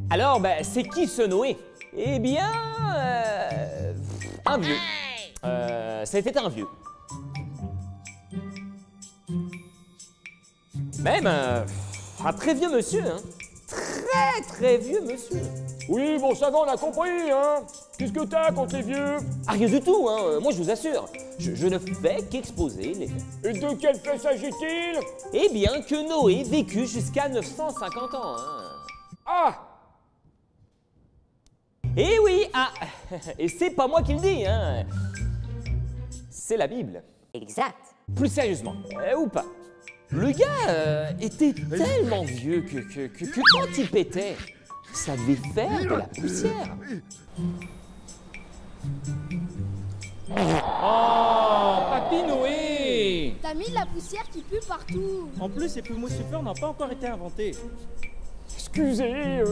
Alors, c'est qui ce Noé? Eh bien, un vieux. C'était un vieux. Même un très vieux monsieur, hein. Très vieux monsieur. Oui, bon, ça va, on a compris, hein. Qu'est-ce que t'as contre les vieux? Ah, rien du tout, hein. Moi, je vous assure. Je ne fais qu'exposer les faits. Et de quel fait s'agit-il? Eh bien, que Noé vécut jusqu'à 950 ans, hein. Ah! Eh oui, ah, et c'est pas moi qui le dis, hein. C'est la Bible. Exact. Plus sérieusement, ou pas. Le gars était tellement vieux que quand il pétait, ça devait faire de la poussière. Oh, Papy Noé! T'as mis de la poussière qui pue partout. En plus, les poumons super n'ont pas encore été inventés. Excusez,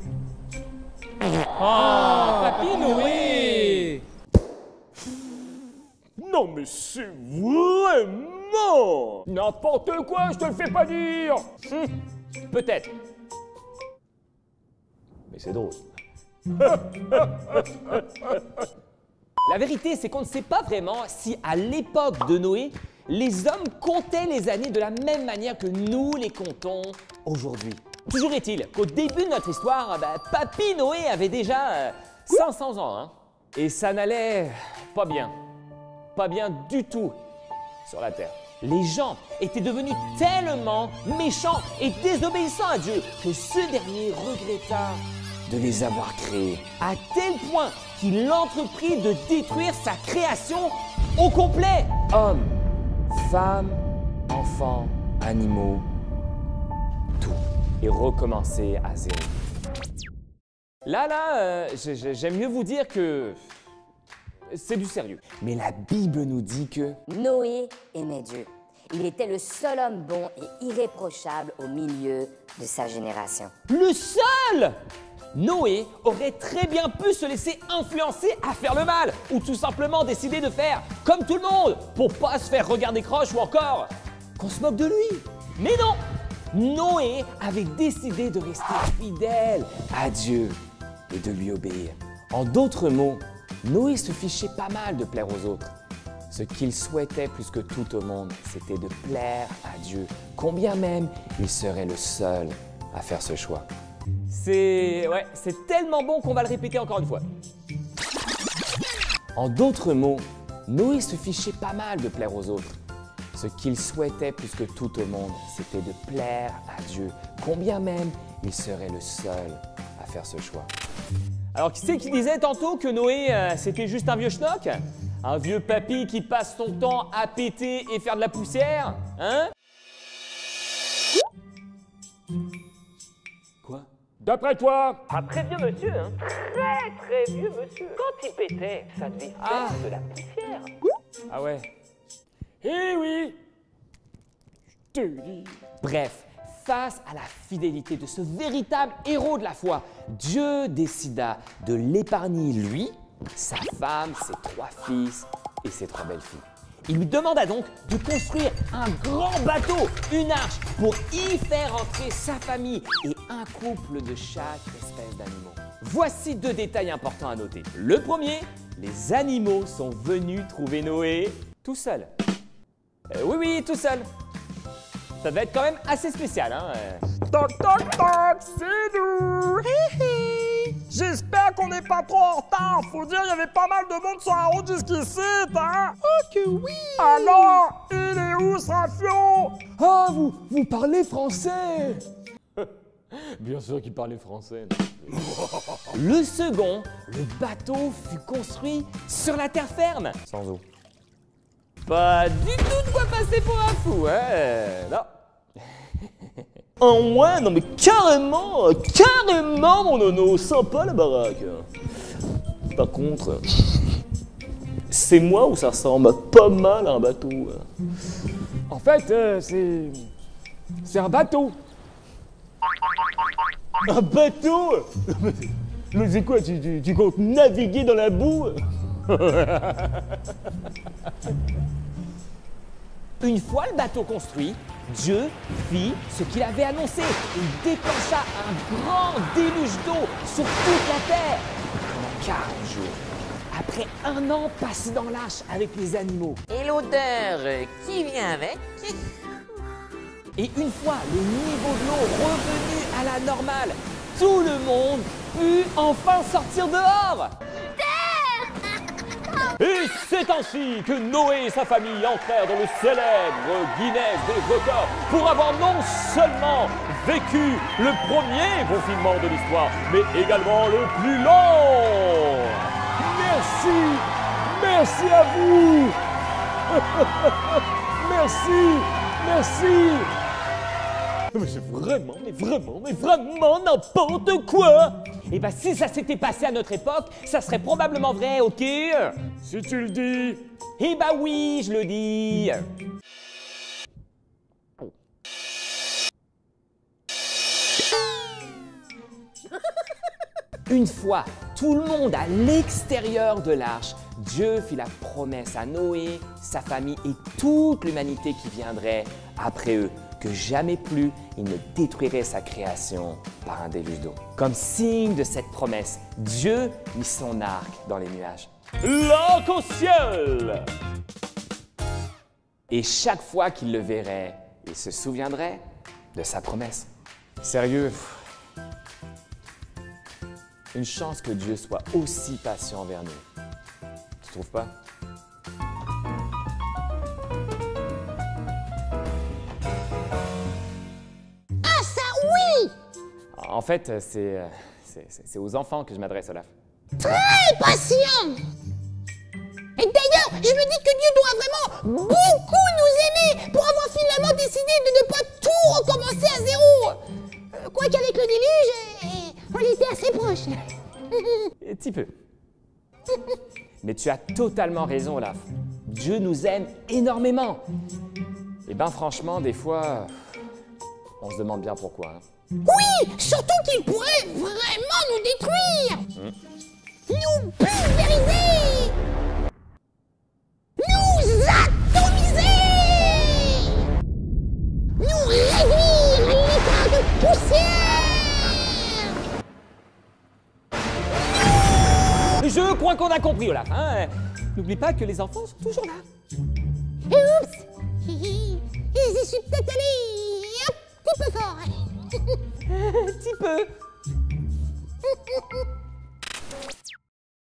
Oh, Papy Noé! Non, mais c'est vraiment n'importe quoi, je te le fais pas dire. Peut-être. Mais c'est drôle. La vérité, c'est qu'on ne sait pas vraiment si à l'époque de Noé, les hommes comptaient les années de la même manière que nous les comptons aujourd'hui. Toujours est-il qu'au début de notre histoire, Papy Noé avait déjà 500 ans, hein. Et ça n'allait pas bien. Pas bien du tout sur la terre. Les gens étaient devenus tellement méchants et désobéissants à Dieu que ce dernier regretta de les avoir créés, à tel point qu'il entreprit de détruire sa création au complet. Hommes, femmes, enfants, animaux, tout. Et recommencer à zéro. Là, j'aime mieux vous dire que c'est du sérieux. Mais la Bible nous dit que Noé aimait Dieu. Il était le seul homme bon et irréprochable au milieu de sa génération. le seul Noé aurait très bien pu se laisser influencer à faire le mal ou tout simplement décider de faire comme tout le monde pour pas se faire regarder croche ou encore qu'on se moque de lui. Mais non! Noé avait décidé de rester fidèle à Dieu et de lui obéir. En d'autres mots, Noé se fichait pas mal de plaire aux autres. Ce qu'il souhaitait plus que tout au monde, c'était de plaire à Dieu, combien même il serait le seul à faire ce choix. C'est tellement bon qu'on va le répéter encore une fois. En d'autres mots, Noé se fichait pas mal de plaire aux autres. Ce qu'il souhaitait plus que tout au monde, c'était de plaire à Dieu, combien même il serait le seul à faire ce choix. Alors, qui c'est qui disait tantôt que Noé, c'était juste un vieux schnock? Un vieux papy qui passe son temps à péter et faire de la poussière? Hein? Quoi? D'après toi? Un très vieux monsieur, hein? Très vieux monsieur. Quand il pétait, ça devait faire de la poussière. Ah ouais? Eh oui! Je te dis. Bref, face à la fidélité de ce véritable héros de la foi, Dieu décida de l'épargner lui, sa femme, ses 3 fils et ses 3 belles-filles. Il lui demanda donc de construire un grand bateau, une arche, pour y faire entrer sa famille et un couple de chaque espèce d'animaux. Voici 2 détails importants à noter. Le premier, les animaux sont venus trouver Noé tout seul. Oui, tout seul. Ça devait être quand même assez spécial, hein. Toc, toc, toc, c'est nous! J'espère qu'on n'est pas trop en retard. Faut dire, il y avait pas mal de monde sur la route jusqu'ici, hein? Oh que oui! Alors, il est où ce rafio? Ah, vous parlez français? Bien sûr qu'il parlait français. Le second, le bateau fut construit sur la terre ferme. Sans eau. Pas du tout de quoi passer pour un fou, hein? Non. Ouais, non mais carrément, mon nono, sympa la baraque. Par contre, c'est moi où ça ressemble pas mal à un bateau. En fait, c'est un bateau. Un bateau? Mais c'est quoi, tu comptes naviguer dans la boue? Une fois le bateau construit, Dieu fit ce qu'il avait annoncé. Il déclencha un grand déluge d'eau d'eau sur toute la Terre pendant 40 jours. Après 1 an passé dans l'arche avec les animaux. Et l'odeur qui vient avec? Et une fois le niveau de l'eau revenu à la normale, tout le monde put enfin sortir dehors. Et c'est ainsi que Noé et sa famille entrèrent dans le célèbre Guinness des records pour avoir non seulement vécu le premier confinement de l'histoire, mais également le plus long. Merci! Merci à vous! Merci! Merci! Mais c'est vraiment n'importe quoi! Et ben si ça s'était passé à notre époque, ça serait probablement vrai, ok? Si tu le dis! Eh ben oui, je le dis! Une fois tout le monde à l'extérieur de l'arche, Dieu fit la promesse à Noé, sa famille et toute l'humanité qui viendrait après eux, que jamais plus il ne détruirait sa création par un déluge d'eau. Comme signe de cette promesse, Dieu mit son arc dans les nuages. L'arc au ciel! Et chaque fois qu'il le verrait, il se souviendrait de sa promesse. Sérieux, une chance que Dieu soit aussi patient envers nous. Tu trouves pas? Ah ça oui! En fait, c'est aux enfants que je m'adresse, Olaf. Très patient! Et d'ailleurs, je me dis que Dieu doit vraiment beaucoup nous aimer pour avoir finalement décidé de ne pas tout recommencer à zéro. Quoi qu'avec le déluge, on était assez proches. Un petit peu. Mais tu as totalement raison, Olaf. Dieu nous aime énormément. Et ben franchement, des fois, on se demande bien pourquoi. Hein. Oui, surtout qu'il pourrait vraiment nous détruire. Nous pulvériser. Nous atomiser. Nous réduire à l'état de poussière. Je crois qu'on a compris, Olaf. Hein. N'oublie pas que les enfants sont toujours là. Oups. J'y suis peut-être allé un petit peu fort. Un petit peu.